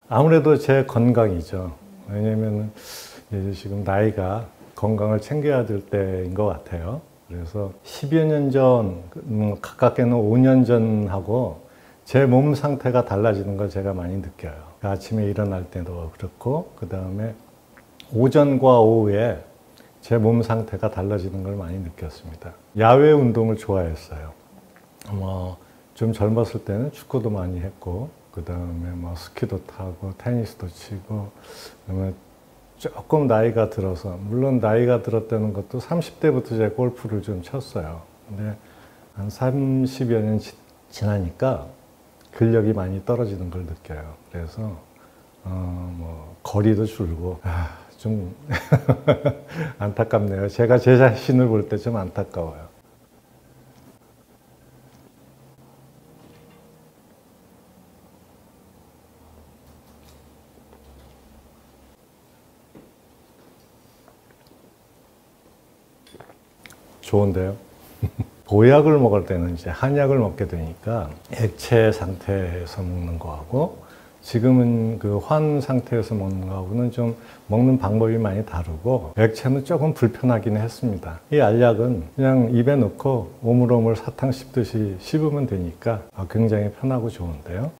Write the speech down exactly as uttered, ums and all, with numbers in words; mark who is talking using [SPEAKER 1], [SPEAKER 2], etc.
[SPEAKER 1] 아무래도 제 건강이죠. 왜냐면 이제 지금 나이가 건강을 챙겨야 될 때인 것 같아요. 그래서 십여 년 전, 음, 가깝게는 오 년 전하고 제 몸 상태가 달라지는 걸 제가 많이 느껴요. 아침에 일어날 때도 그렇고, 그 다음에 오전과 오후에 제 몸 상태가 달라지는 걸 많이 느꼈습니다. 야외 운동을 좋아했어요. 뭐, 좀 젊었을 때는 축구도 많이 했고, 그 다음에 뭐 스키도 타고, 테니스도 치고, 그다음에 조금 나이가 들어서, 물론 나이가 들었다는 것도 삼십 대부터 제가 골프를 좀 쳤어요. 근데 한 삼십여 년 지나니까 근력이 많이 떨어지는 걸 느껴요. 그래서, 어, 뭐, 거리도 줄고, 아, 좀 안타깝네요. 제가 제 자신을 볼 때 좀 안타까워요. 좋은데요. 보약을 먹을 때는 이제 한약을 먹게 되니까 액체 상태에서 먹는 거하고 지금은 그 환 상태에서 먹는 거하고는 좀 먹는 방법이 많이 다르고 액체는 조금 불편하긴 했습니다. 이 알약은 그냥 입에 넣고 오물오물 사탕 씹듯이 씹으면 되니까 굉장히 편하고 좋은데요.